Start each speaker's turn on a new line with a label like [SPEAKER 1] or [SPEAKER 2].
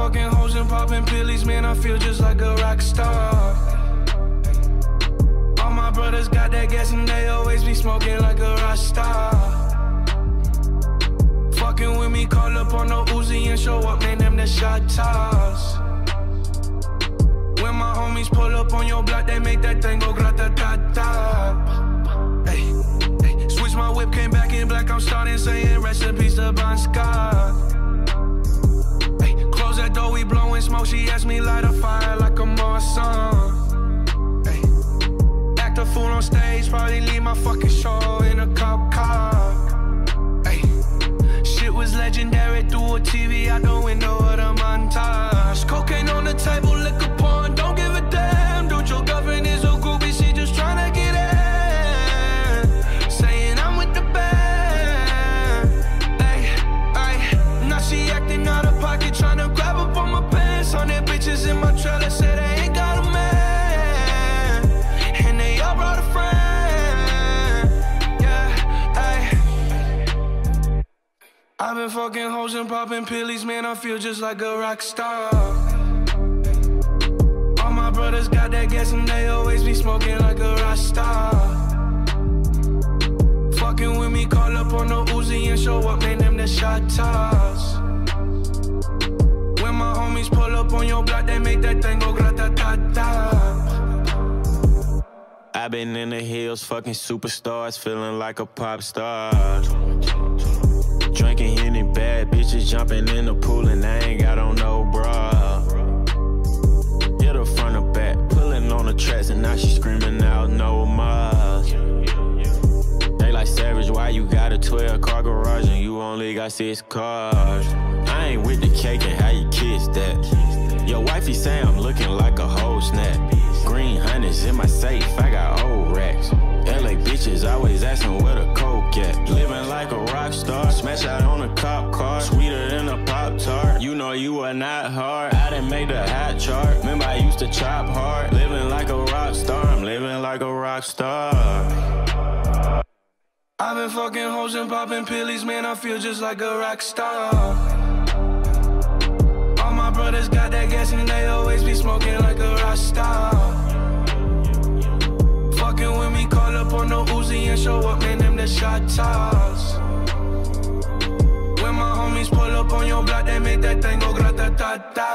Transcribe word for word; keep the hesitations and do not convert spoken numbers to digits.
[SPEAKER 1] fucking hoes and popping pillies, man, I feel just like a rock star. All my brothers got that gas and they always be smoking like a Rockstar. Fucking with me, call up on the Uzi and show up, man, them the shot toss. When my homies pull up on your block, they make that thing go grata-ta-ta. Hey, hey, switch my whip, came back in black, I'm starting saying recipes to Bon Scott. Hey, close that door, we blowing smoke, she asked me light a fire like a Marsan. Hey, act a fool on stage, probably leave my fucking show in a cop car. Hey, shit was legendary through a T V out the window of the montage. Cocaine on the table, liquor porn, don't give a damn. Dude, your girlfriend is a groupie, she just tryna get in. Saying I'm with the band. Ay, ay, now she acting out of pocket, tryna grab up on my pants. Hundred bitches in my trailer, say they ain't got a man, and they all brought a friend. Yeah, ay. I've been fucking hoes and popping pillies, man, I feel just like a rock star. All my brothers got that gas and they always be smoking like a Rockstar. Fucking with me, call up on the Uzi and show up, man, them the shot toss. When my homies pull up on your block, they make that thing go grata-ta-ta.
[SPEAKER 2] I've been in the hills, fucking superstars, feeling like a pop star. Drinking Henny, bad bitches jumping in the pool and I ain't got on no bra. Hit her front or back, pulling on the tracks and now she screaming out no more. They like Savage, why you got a twelve car garage and you only got six cars? I ain't with the cake and how you kiss that. Your wifey say I'm looking like a whole snap. Green hundreds in my safe, I got old racks. L A bitches always asking where the coke at. Living like a rock star, smash out on a cop car, sweeter than a Pop-Tart. You know you are not hard, I done made the hot chart. Remember I used to chop hard, living like a rock star. I'm living like a rock star.
[SPEAKER 1] I've been fucking hoes and popping pillies, man, I feel just like a rock star. All my brothers got that gas and they always be smoking like a Rockstar. Fucking with me, call up on the Uzi and show up, man, them the shot toss. When my homies pull up on your block, they make that thing go grata-ta-ta.